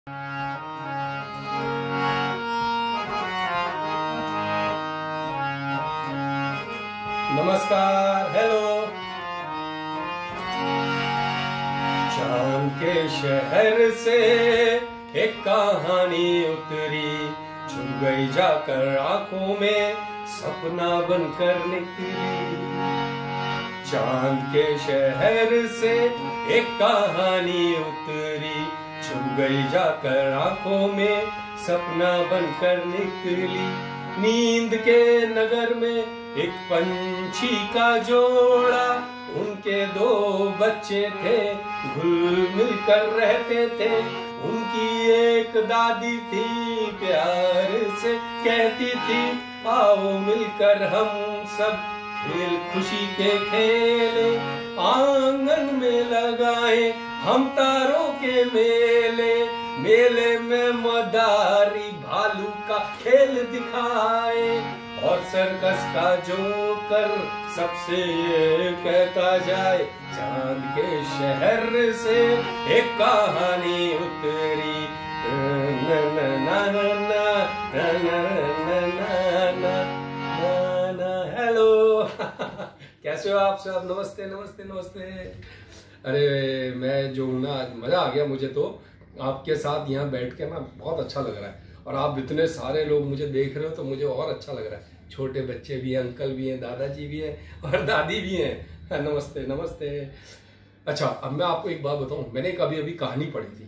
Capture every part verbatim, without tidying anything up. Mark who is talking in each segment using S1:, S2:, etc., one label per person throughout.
S1: नमस्कार, हेलो। चांद के शहर से एक कहानी उतरी, छुप गई जाकर आंखों में, सपना बनकर निकली। चांद के शहर से एक कहानी उतरी, छुप गई जाकर आंखों में, सपना बनकर निकली। नींद के नगर में एक पंछी का जोड़ा, उनके दो बच्चे थे, घुल मिल कर रहते थे। उनकी एक दादी थी, प्यार से कहती थी, आओ मिलकर हम सब खेल खुशी के खेले। आंगन में लगाए हम तारों के मेले, मेले में मदारी भालू का खेल दिखाए। और सर्कस का जोकर सबसे ये कहता जाए, चांद के शहर से एक कहानी उतरी। ना ना ना ना ना ना ना ना ना ना। हेलो कैसे हो आप सब? नमस्ते नमस्ते नमस्ते। अरे मैं जो हूँ ना, मजा आ गया मुझे तो आपके साथ यहाँ बैठ के ना, बहुत अच्छा लग रहा है। और आप इतने सारे लोग मुझे देख रहे हो तो मुझे और अच्छा लग रहा है। छोटे बच्चे भी हैं, अंकल भी हैं, दादाजी भी हैं और दादी भी हैं। नमस्ते नमस्ते। अच्छा, अब मैं आपको एक बात बताऊं, मैंने कभी अभी कहानी पढ़ी थी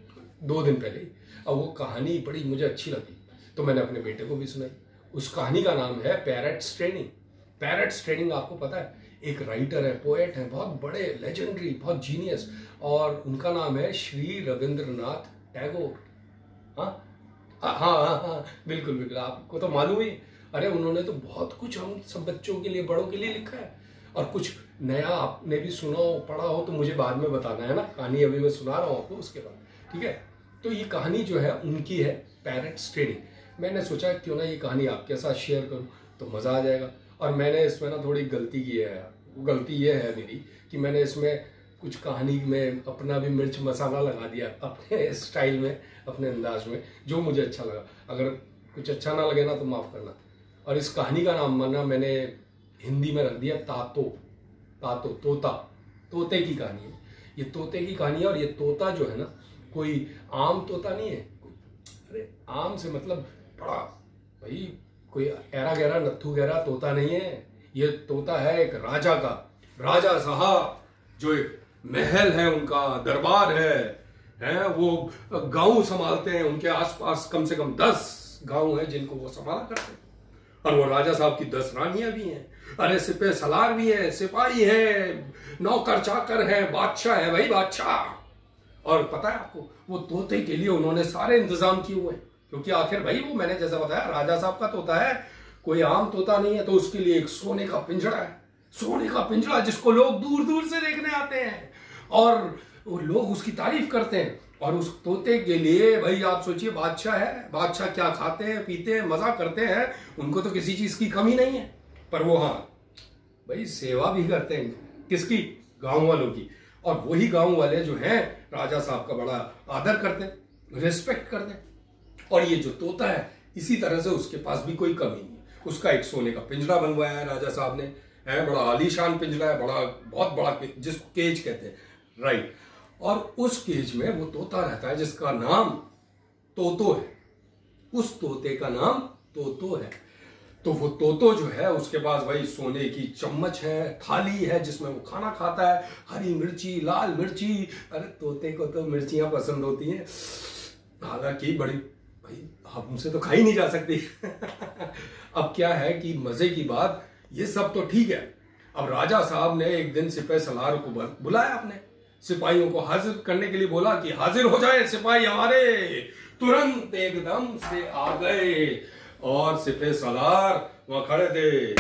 S1: दो दिन पहले। अब वो कहानी पढ़ी, मुझे अच्छी लगी तो मैंने अपने बेटे को भी सुनाई। उस कहानी का नाम है पैरट्स ट्रेनिंग। पैरट्स ट्रेनिंग आपको पता है, एक राइटर है, पोएट है, बहुत बड़े लेजेंडरी, बहुत जीनियस, और उनका नाम है श्री रविंद्रनाथ टैगोर। हाँ हाँ हाँ हाँ बिल्कुल बिल्कुल, आपको तो मालूम ही। अरे उन्होंने तो बहुत कुछ हम सब बच्चों के लिए, बड़ों के लिए लिखा है। और कुछ नया आपने भी सुना हो, पढ़ा हो तो मुझे बाद में बताना है ना। कहानी अभी मैं सुना रहा हूँ आपको, उसके बाद, ठीक है? तो ये कहानी जो है उनकी है, पैरट्स ट्रेनिंग। मैंने सोचा क्यों ना ये कहानी आपके साथ शेयर करूँ, तो मजा आ जाएगा। और मैंने इसमें ना थोड़ी गलती की है यार। गलती ये है मेरी कि मैंने इसमें कुछ कहानी में अपना भी मिर्च मसाला लगा दिया, अपने स्टाइल में, अपने अंदाज में, जो मुझे अच्छा लगा। अगर कुछ अच्छा ना लगे ना तो माफ करना। और इस कहानी का नाम माना मैंने हिंदी में रख दिया तातो। तातो, तोता, तोते की कहानी है ये। तोते की कहानी है। और ये तोता जो है ना, कोई आम तोता नहीं है। अरे आम से मतलब बड़ा, भाई कोई ऐरा गहरा नत्थू गहरा तोता नहीं है। ये तोता है एक राजा का, राजा साहब, जो एक महल है, उनका दरबार है, हैं वो गांव संभालते हैं। उनके आसपास कम से कम दस गांव हैं जिनको वो संभाला करते हैं। और वो राजा साहब की दस रानियां भी हैं। अरे सिपे सलार भी है, सिपाही है, नौकर चाकर है, बादशाह है भाई, बादशाह। और पता है आपको, वो तोते के लिए उन्होंने सारे इंतजाम किए हुए हैं, क्योंकि आखिर भाई वो मैंने जैसा बताया राजा साहब का तोता है, कोई आम तोता नहीं है। तो उसके लिए एक सोने का पिंजरा है, सोने का पिंजरा जिसको लोग दूर दूर से देखने आते हैं और वो लोग उसकी तारीफ करते हैं। और उस तोते के लिए भाई आप सोचिए, बादशाह है, बादशाह क्या खाते हैं, पीते हैं, मजा करते हैं, उनको तो किसी चीज की कमी नहीं है। पर वो हाँ भाई सेवा भी करते हैं, किसकी? गांव वालों की। और वही गांव वाले जो हैं राजा साहब का बड़ा आदर करते हैं, रिस्पेक्ट करते हैं। और ये जो तोता है, इसी तरह से उसके पास भी कोई कमी नहीं है। उसका एक सोने का पिंजरा बनवाया है राजा साहब ने, है बड़ा आलीशान पिंजरा है, बड़ा बहुत बड़ा, जिसको केज कहते हैं, राइट। और उस केज में वो तोता रहता है जिसका नाम तोतो है। उस तोते का नाम तोतो है। तो वो तोतो जो है उसके पास भाई सोने की चम्मच है, थाली है जिसमें वो खाना खाता है, हरी मिर्ची, लाल मिर्ची। अरे तोते को तो मिर्चियां पसंद होती हैं, हालांकि बड़ी भाई हमसे तो खाई नहीं जा सकती। अब क्या है कि मजे की बात, ये सब तो ठीक है। अब राजा साहब ने एक दिन सिपाही सलार को बुलाया, अपने सिपाहियों को हाजिर करने के लिए बोला कि हाजिर हो जाए सिपाही हमारे। तुरंत एकदम से आ गए और सिपे सलार वहां खड़े थे।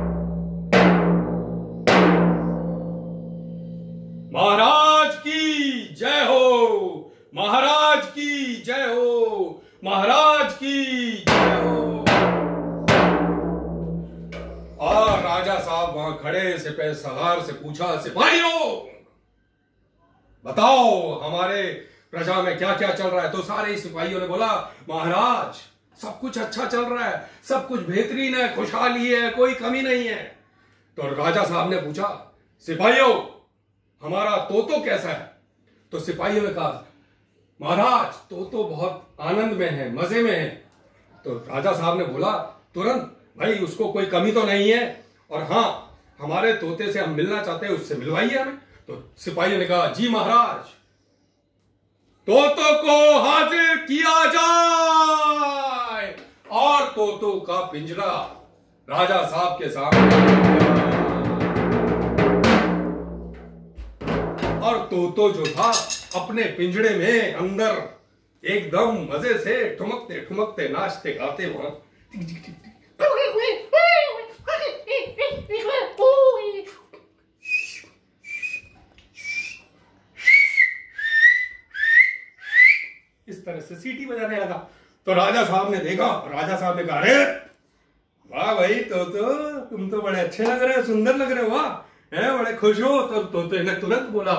S1: महाराज की जय हो, महाराज की जय हो, महाराज की जय हो। और राजा साहब वहां खड़े सिपह सलार से पूछा, सिपाहियों बताओ हमारे प्रजा में क्या क्या चल रहा है। तो सारे सिपाहियों ने बोला, महाराज सब कुछ अच्छा चल रहा है, सब कुछ बेहतरीन है, खुशहाली है, कोई कमी नहीं है। तो राजा साहब ने पूछा, सिपाहियों हमारा तोतो कैसा है? तो सिपाहियों ने कहा, महाराज तोतो बहुत आनंद में है, मजे में है। तो राजा साहब ने बोला तुरंत, भाई उसको कोई कमी तो नहीं है, और हाँ हमारे तोते से हम मिलना चाहते हैं, उससे मिलवाइए हमें। तो सिपाहियों ने कहा, जी महाराज तोतो को हाजिर किया जाए। और तोतो का पिंजरा राजा साहब के सामने, और तोतो जो था अपने पिंजरे में अंदर एकदम मजे से ठुमकते ठुमकते नाचते गाते वहां इस तरह से सीटी बजाने लगा। तो राजा साहब ने देखा, राजा साहब ने कहा, अरे वाह भाई तो, तो तुम तो बड़े अच्छे लग रहे हो, सुंदर लग रहे हो, वाह है, बड़े खुश हो। तो तोते ने तुरंत बोला,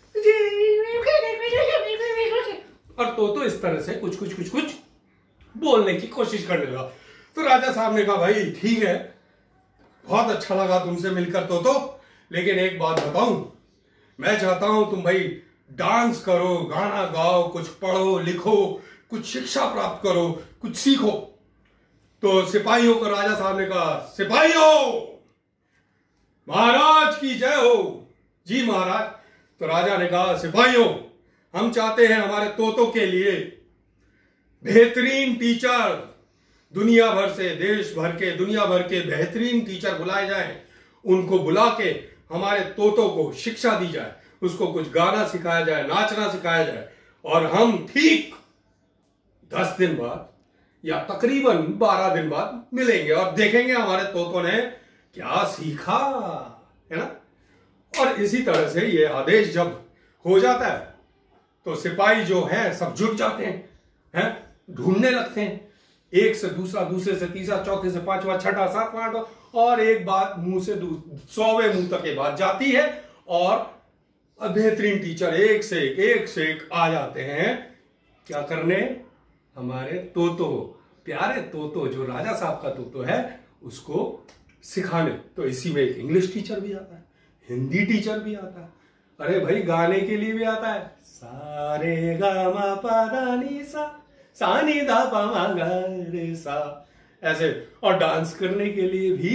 S1: और तोतो इस तरह से कुछ कुछ कुछ कुछ बोलने की कोशिश करने लगा। तो राजा साहब ने कहा, भाई ठीक है, बहुत अच्छा लगा तुमसे मिलकर तोतो, लेकिन एक बात बताऊं, मैं चाहता हूं तुम भाई डांस करो, गाना गाओ, कुछ पढ़ो लिखो, कुछ शिक्षा प्राप्त करो, कुछ सीखो। तो सिपाहियों को राजा साहब ने कहा, सिपाहियों महाराज की जय हो। जी महाराज। तो राजा ने कहा, सिपाहियों हम चाहते हैं हमारे तोतों के लिए बेहतरीन टीचर, दुनिया भर से, देश भर के, दुनिया भर के बेहतरीन टीचर बुलाए जाएं। उनको बुला के हमारे तोतों को शिक्षा दी जाए, उसको कुछ गाना सिखाया जाए, नाचना सिखाया जाए, और हम ठीक दस दिन बाद या तकरीबन बारह दिन बाद मिलेंगे और देखेंगे हमारे तोतों ने क्या सीखा, है ना। और इसी तरह से ये आदेश जब हो जाता है तो सिपाही जो है सब जुट जाते हैं, हैं ढूंढने लगते हैं, एक से दूसरा, दूसरे से तीसरा, चौथे से पांचवा, छठा, सातवां, आठवां, और एक बात मुंह से सौवे मुंह तक ये बात जाती है और बेहतरीन टीचर एक से एक एक से एक आ जाते हैं क्या करने, हमारे तोतो, प्यारे तोतो, जो राजा साहब का तोतो है उसको सिखाने। तो इसी में एक इंग्लिश टीचर भी आता है, हिंदी टीचर भी आता है, अरे भाई गाने के लिए भी आता है, सारे गा मा पा धा नी सा, सा नी धा पा मा गा रे सा, ऐसे। और डांस करने के लिए भी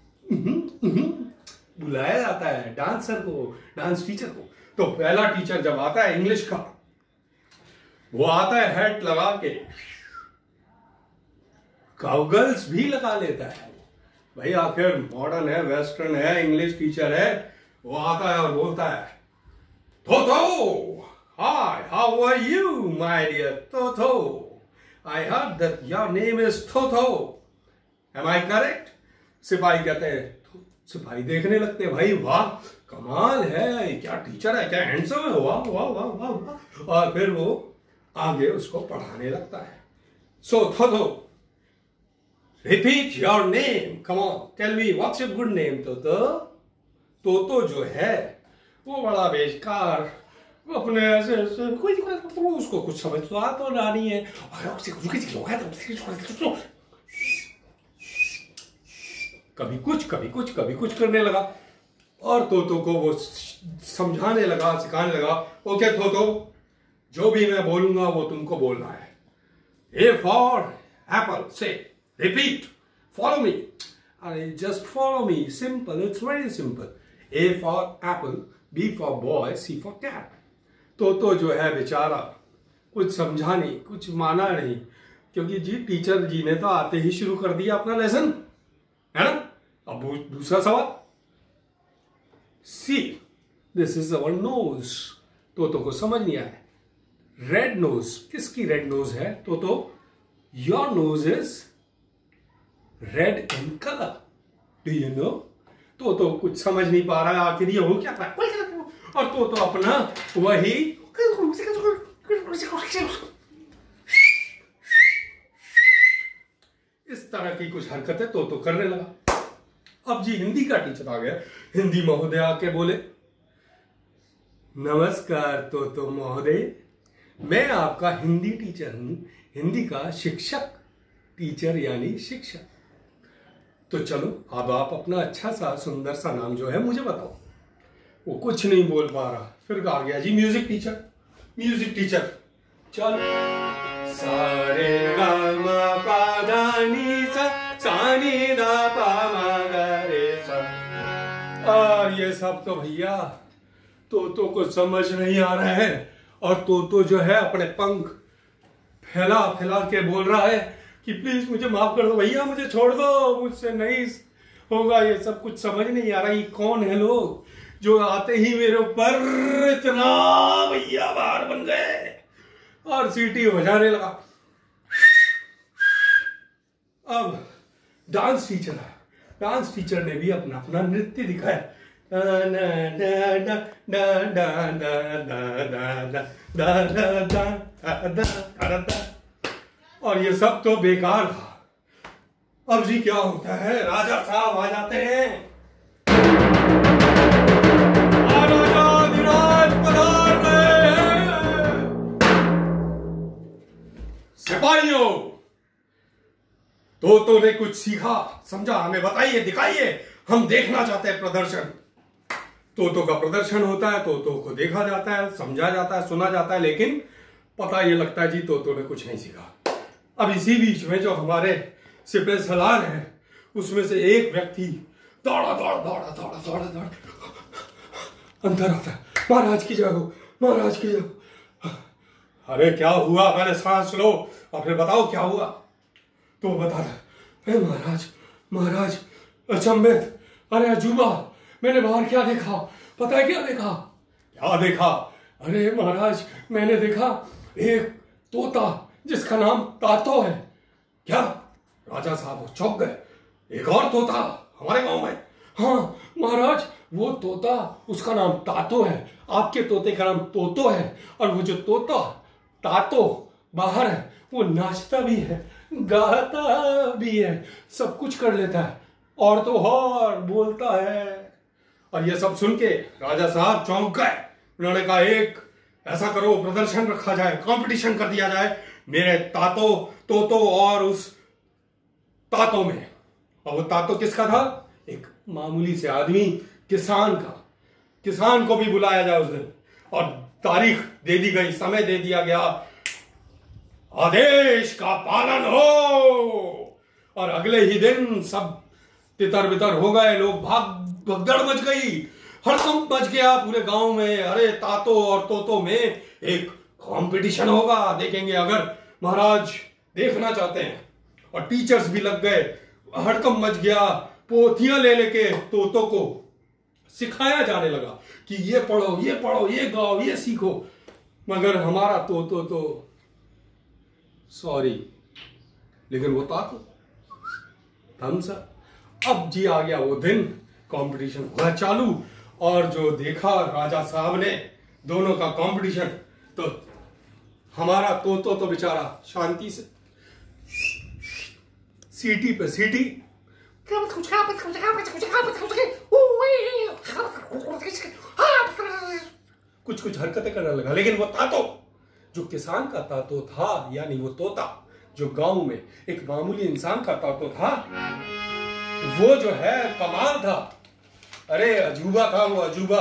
S1: बुलाया जाता है डांसर को, डांस टीचर को। तो पहला टीचर जब आता है इंग्लिश का, वो आता है हैट लगा के, गॉगल्स भी लगा लेता है, भाई आखिर मॉडर्न है, वेस्टर्न है, इंग्लिश टीचर है। वो आता है और बोलता है, Toto, hi, how are you my dear Toto, I heard that your name is Toto, am I correct? सिपाही कहते हैं, सिपाही देखने लगते हैं, भाई वाह कमाल है, क्या टीचर है, क्या हैंडसम है, वाह वाह वाह वाह वाह। और फिर वो आगे उसको पढ़ाने लगता है। So Toto, repeat your name, come on, tell me what's your good name Toto. Toto जो है वो बड़ा बेकार, वो अपने ऐसे ऐसे उसको कुछ समझ तो आ तो नहीं है, कभी कुछ कभी कुछ कभी कुछ करने लगा। और तोतो को वो समझाने लगा, सिखाने लगा, ओके तोतो, जो भी मैं बोलूंगा वो तुमको बोलना है। A for apple, say repeat, follow me, अरे just follow me, simple, it's very simple. A for apple, B for boy, C for cat. Toto जो है बेचारा कुछ समझा नहीं, कुछ माना नहीं, क्योंकि जी टीचर जी ने तो आते ही शुरू कर दिया अपना लेसन, है ना। अब दूसरा सवाल, see this is our nose. Toto को समझ नहीं आया, रेड नोज, किसकी रेड नोज है Toto? Your nose is red in colour, do you know? Toto कुछ समझ नहीं पा रहा है आखिर ये हो क्या था, और तोतो अपना वही इस तरह की कुछ हरकतें तोतो करने लगा। अब जी हिंदी का टीचर आ गया, हिंदी महोदय आके बोले, नमस्कार तोतो महोदय, मैं आपका हिंदी टीचर हूं, हिंदी का शिक्षक, टीचर यानी शिक्षक। तो चलो अब आप अपना अच्छा सा सुंदर सा नाम जो है मुझे बताओ। वो कुछ नहीं बोल पा रहा, फिर आ गया जी म्यूजिक टीचर। म्यूजिक टीचर चल सारे गा मा पा धा नी सा सा नी धा पा मा गा रे सा। और ये सब तो भैया तोतो को समझ नहीं आ रहा है, और तोतो जो है अपने पंख फैला फैला के बोल रहा है कि प्लीज मुझे माफ कर दो भैया, मुझे छोड़ दो, मुझसे नहीं होगा, ये सब कुछ समझ नहीं आ रहा। ये कौन है लोग जो आते ही मेरे ऊपर इतना भैया बाहर बन गए, और सीटी बजाने लगा। अब डांस टीचर है, डांस टीचर ने भी अपना अपना नृत्य दिखाया। और ये सब तो बेकार था। अब जी क्या होता है, राजा साहब आ जाते हैं। सिपाहियों, तोतो ने कुछ सीखा समझा, हमें बताइए, दिखाइए, हम देखना चाहते हैं प्रदर्शन। तोतो का प्रदर्शन होता है, तोतो को देखा जाता है, समझा जाता है, सुना जाता है, लेकिन पता ये लगता है जी तोतो ने कुछ नहीं सीखा। अब इसी बीच में जो हमारे सिपह सलार है, उसमें से एक व्यक्ति दौड़ा दौड़ा दौड़ा दौड़ा दौड़ा दौड़ा अंदर आता है। महाराज की जय हो, महाराज की जय हो। अरे क्या हुआ, पहले सांस लो और फिर बताओ क्या हुआ। तो बता रहा, महाराज महाराज अचंभित, अरे अजूबा, मैंने बाहर क्या देखा, पता है क्या देखा? क्या देखा? अरे महाराज मैंने देखा एक तोता जिसका नाम तातो है। क्या? राजा साहब चौंक गए, एक और तोता हमारे गांव में? हाँ महाराज, वो तोता, उसका नाम तातो है, आपके तोते का नाम तोतो है, और वो जो तोता तातो बाहर है वो नाचता भी है, गाता भी है, सब कुछ कर लेता है, और तो और बोलता है। और ये सब सुन के राजा साहब चौंक गए। उन्होंने कहा एक ऐसा करो, प्रदर्शन रखा जाए, कंपटीशन कर दिया जाए मेरे तातो तोतो और उस तातो में। और वो तातो किसका था? एक मामूली से आदमी, किसान का। किसान को भी बुलाया जाए उस दिन, और तारीख दे दी गई, समय दे दिया गया, आदेश का पालन हो। और अगले ही दिन सब तितर बितर हो गए, लोग भाग भगदड़ मच गई, हड़कंप मच गया पूरे गांव में। अरे तातो और तोतो में एक कंपटीशन होगा, देखेंगे अगर महाराज देखना चाहते हैं। और टीचर्स भी लग गए, हड़कंप मच गया, पोथियां ले लेके तोतो को सिखाया जाने लगा कि ये पढ़ो, ये पढ़ो, ये गाओ, ये सीखो। मगर हमारा तोतो तो सॉरी, लेकिन वो तातो थम्स अप। अब जी आ गया वो दिन, कंपटीशन हुआ चालू, और जो देखा राजा साहब ने दोनों का कंपटीशन, तो हमारा तोतो तो बेचारा शांति से सीटी पे सीटी कुछ कुछ हरकतें करने लगा। लेकिन वो तातो, जो किसान का तातो था, यानी वो तोता जो गांव में एक मामूली इंसान का तातो था, वो जो है कमाल था। अरे अजूबा था वो, अजूबा।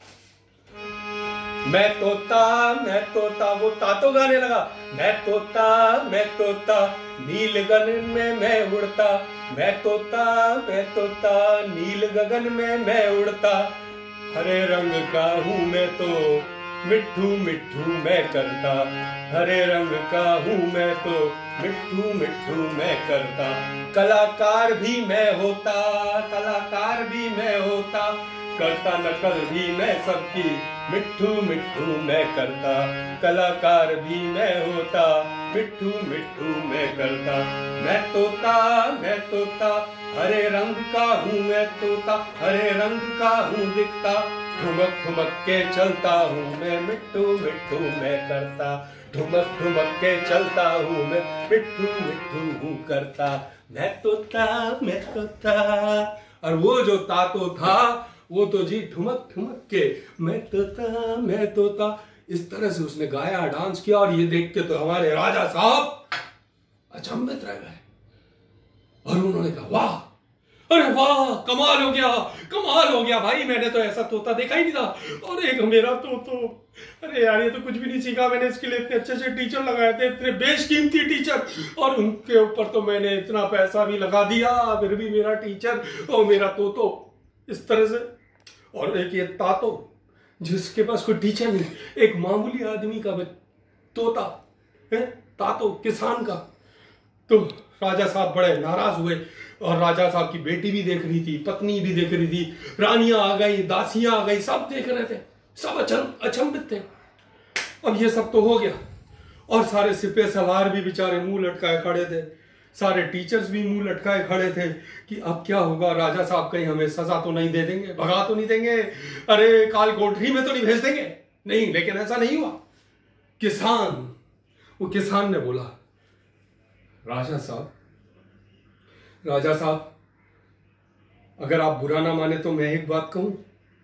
S1: मैं तोता मैं तोता, वो तातो गाने लगा, मैं तोता मैं तोता, नील गगन में मैं उड़ता, मैं तोता मैं तोता, नील गगन में मैं उड़ता, हरे रंग का हूं मैं तो मिट्ठू मिट्ठू मैं करता, हरे रंग का हूं मैं तो मिट्ठू मिट्ठू मैं करता, कलाकार भी मैं होता, कलाकार भी मैं होता, करता नकल भी मैं सबकी, मिट्ठू मिट्ठू मैं करता, कलाकार भी मैं होता, मिट्ठू मिट्ठू मैं करता, मैं तोता मैं तोता, हरे रंग का हूँ मैं तोता, हरे रंग का हूँ दिखता, ठुमक ठुमक के चलता हूँ मैं, मिट्ठू मिट्ठू मैं करता, ठुमक ठुमक के चलता हूँ मैं, मिट्ठू मिट्ठू हूँ करता, मैं तोता मैं तोता। और वो जो तातो था वो तो जी ठुमक ठुमक के मैं तोता मैं तोता, इस तरह से उसने गाया, डांस किया, और ये देख के तो हमारे राजा साहब अचंभित रह गए। और उन्होंने कहा वाह, अरे वाह, कमाल हो गया, कमाल हो गया भाई, मैंने तो ऐसा तोता देखा ही नहीं था। और एक मेरा तो तो अरे यार, ये तो कुछ भी नहीं सीखा मैंने, इसके लिए इतने अच्छे अच्छे टीचर लगाए थे, इतने बेशकीमती टीचर, और उनके ऊपर तो मैंने इतना पैसा भी लगा दिया, फिर भी मेरा टीचर और मेरा तोतो इस तरह से। और एक ये तातो जिसके पास कोई टीचर नहीं, एक मामूली आदमी का तोता है, तातो किसान का। तो राजा साहब बड़े नाराज हुए, और राजा साहब की बेटी भी देख रही थी, पत्नी भी देख रही थी, रानियां आ गई, दासियां आ गई, सब देख रहे थे, सब अचंभित थे। अब ये सब तो हो गया, और सारे सिपे सलार भी बेचारे मुंह लटकाए खड़े थे, सारे टीचर्स भी मुंह लटकाए खड़े थे कि अब क्या होगा, राजा साहब कहीं हमें सजा तो नहीं दे देंगे, भगा तो नहीं देंगे, अरे काल कोठरी में तो नहीं भेज देंगे। नहीं, लेकिन ऐसा नहीं हुआ। किसान, वो किसान ने बोला राजा साहब, राजा साहब अगर आप बुरा ना माने तो मैं एक बात कहूं।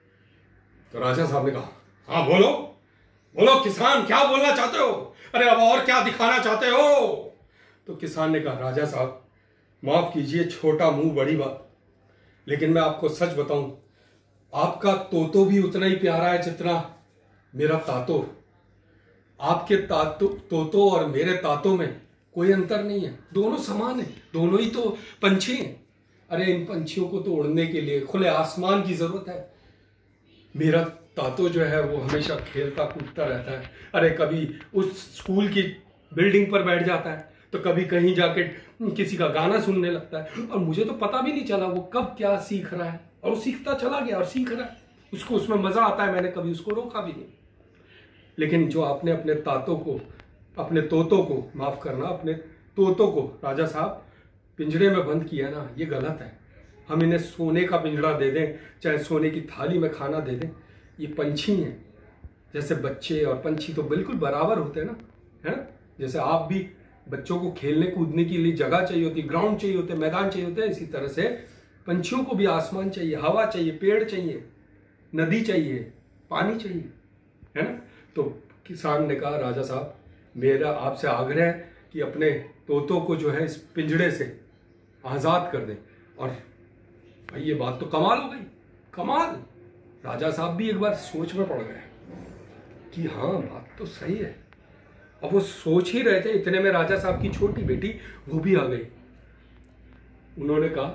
S1: तो राजा साहब ने कहा हाँ बोलो, बोलो किसान, क्या बोलना चाहते हो, अरे अब और क्या दिखाना चाहते हो। तो किसान ने कहा राजा साहब माफ कीजिए, छोटा मुंह बड़ी बात, लेकिन मैं आपको सच बताऊं, आपका तोतो भी उतना ही प्यारा है जितना मेरा तातो। आपके तातो तोतो और मेरे तातो में कोई अंतर नहीं है, दोनों समान है, दोनों ही तो पंछी हैं। अरे इन पंछियों को तो उड़ने के लिए खुले आसमान की जरूरत है। मेरा तातो जो है वो हमेशा खेलता कूदता रहता है, अरे कभी उस स्कूल की बिल्डिंग पर बैठ जाता है, तो कभी कहीं जाके किसी का गाना सुनने लगता है, और मुझे तो पता भी नहीं चला वो कब क्या सीख रहा है, और वो सीखता चला गया और सीख रहा है, उसको उसमें मजा आता है, मैंने कभी उसको रोका भी नहीं। लेकिन जो आपने अपने तातो को, अपने तोतों को, माफ करना, अपने तोतों को राजा साहब पिंजरे में बंद किया ना, ये गलत है। हम इन्हें सोने का पिंजरा दे दें, चाहे सोने की थाली में खाना दे दें, ये पंछी हैं, जैसे बच्चे और पंछी तो बिल्कुल बराबर होते हैं ना, है ना। जैसे आप भी बच्चों को खेलने कूदने के लिए जगह चाहिए होती, ग्राउंड चाहिए होते, मैदान चाहिए होते हैं, इसी तरह से पंछियों को भी आसमान चाहिए, हवा चाहिए, पेड़ चाहिए, नदी चाहिए, पानी चाहिए, है ना। तो किसान ने कहा राजा साहब मेरा आपसे आग्रह है कि अपने तोतों को जो है इस पिंजड़े से आजाद कर दें। और भाई ये बात तो कमाल हो गई, कमाल। राजा साहब भी एक बार सोच में पड़ गए कि हाँ बात तो सही है। अब वो सोच ही रहे थे, इतने में राजा साहब की छोटी बेटी वो भी आ गई। उन्होंने कहा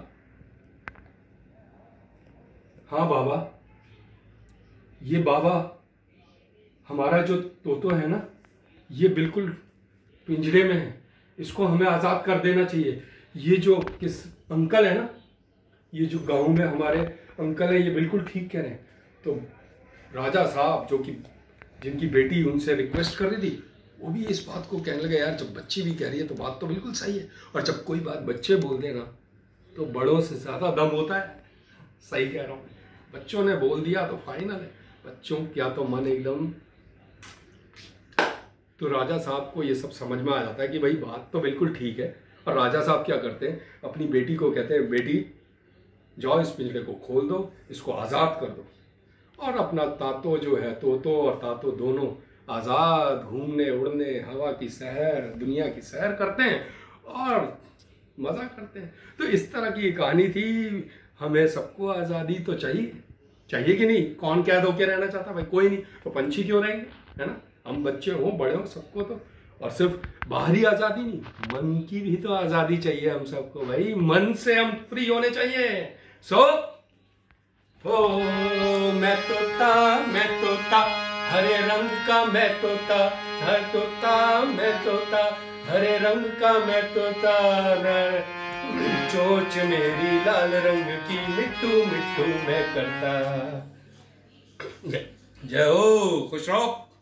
S1: हाँ बाबा, ये बाबा हमारा जो तोतो है ना, ये बिल्कुल पिंजरे में है, इसको हमें आजाद कर देना चाहिए। ये जो किस अंकल है ना, ये जो गांव में हमारे अंकल है, ये बिल्कुल ठीक कह रहे हैं। तो राजा साहब जो कि जिनकी बेटी उनसे रिक्वेस्ट कर रही थी, वो भी इस बात को कहने लगे यार जब बच्ची भी कह रही है तो बात तो बिल्कुल सही है, और जब कोई बात बच्चे बोल देना तो बड़ों से ज्यादा दम होता है। सही कह रहा हूँ, बच्चों ने बोल दिया तो फाइनल है, बच्चों क्या तो मन एकदम। तो राजा साहब को ये सब समझ में आ जाता है कि भाई बात तो बिल्कुल ठीक है। और राजा साहब क्या करते हैं, अपनी बेटी को कहते हैं बेटी जाओ इस पिंजरे को खोल दो, इसको आज़ाद कर दो। और अपना तातो जो है, तोतो और तातो दोनों आज़ाद घूमने उड़ने, हवा की सैर, दुनिया की सैर करते हैं और मज़ा करते हैं। तो इस तरह की कहानी थी। हमें सबको आज़ादी तो चाहिए, चाहिए कि नहीं। कौन कैद होके रहना चाहता भाई, कोई नहीं, तो पंछी क्यों रहेंगे, है ना। हम बच्चे हों बड़े हों सबको तो, और सिर्फ बाहरी आज़ादी नहीं, मन की भी तो आज़ादी चाहिए हम सबको भाई। मन से हम फ्री होने चाहिए। सो ओ मैं तोता मैं तोता हरे रंग का मैं तोता, हर तोता मैं तोता हरे रंग का मैं तोता, चोंच मेरी लाल रंग की मिट्टू मिट्टू मैं करता। जय हो, खुश रहो।